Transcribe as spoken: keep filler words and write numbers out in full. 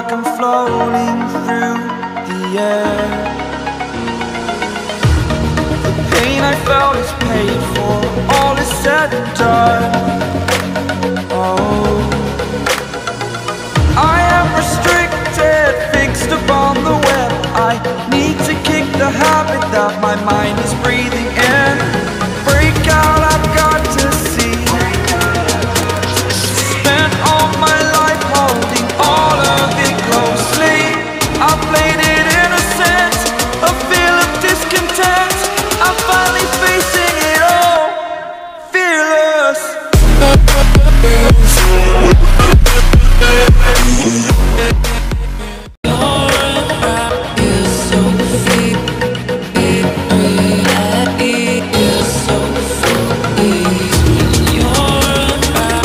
like I'm floating through the air. The pain I felt is paid for, all is said and done. Oh, I am restricted, fixed upon the web. I need to kick the habit that my mind is breathing.